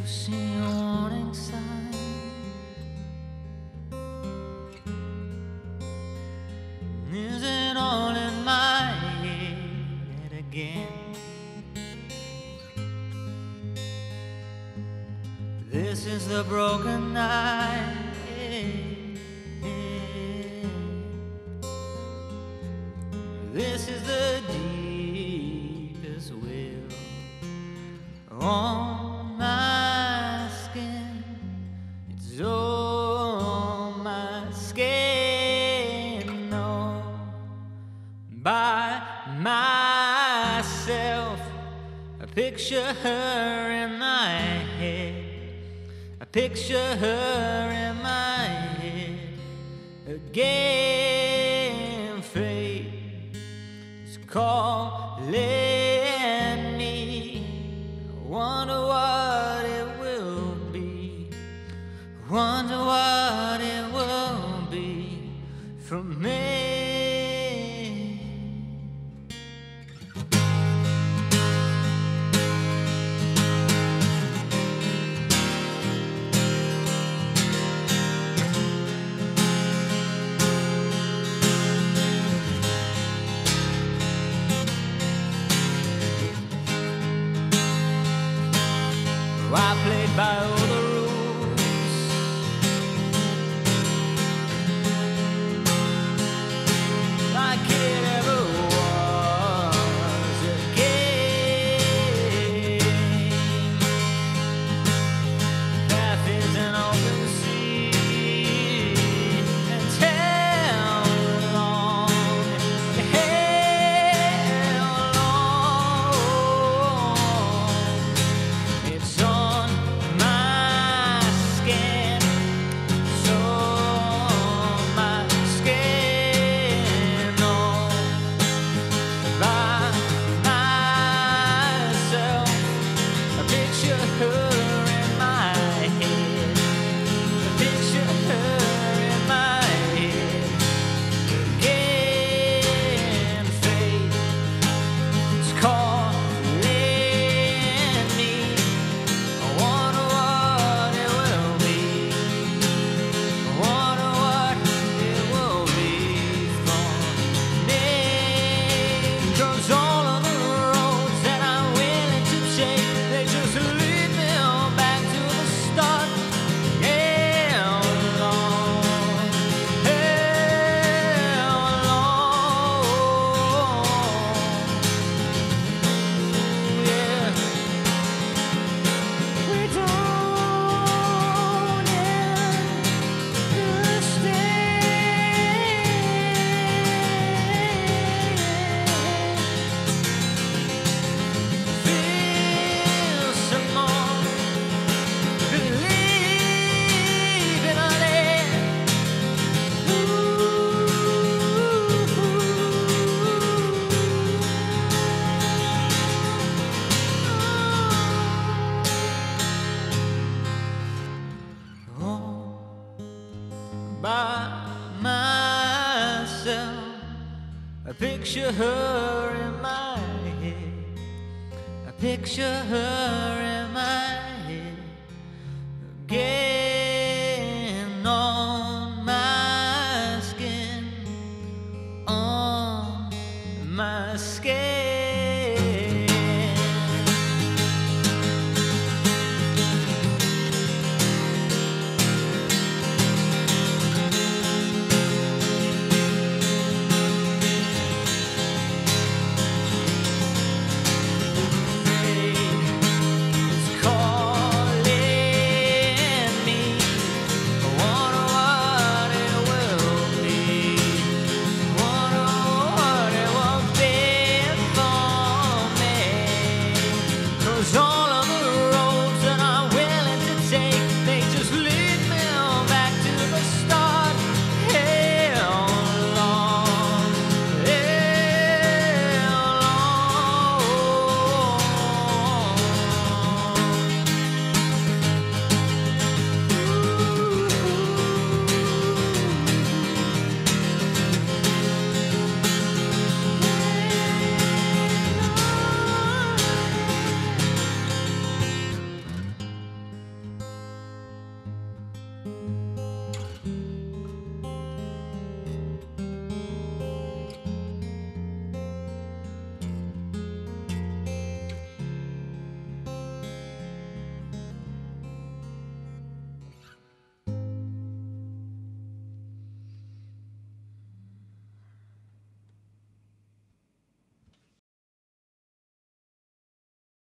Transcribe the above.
see a warning sign. Is it all in my head again? This is the broken night. This is the deepest will on my skin. It's on my skin, all by myself. I picture her in my head. I picture her in my head again. Fate is calling me. I wonder what it will be. I wonder what it will be from me. I played by all the rules. Like it ever was a game. Path is an open sea, and hell long, it's on my skin, so my skin, all by myself. I picture her in my head. I picture her in my head again. Fate is calling me. I wonder what it will be. I wonder what it will be for me. 'Cause all of the roads that I'm willing to take, they just lead me on back to the start. Hell long, yeah. We don't understand. Feel some more, believe in a land. All by myself. I picture her in my head. I picture her in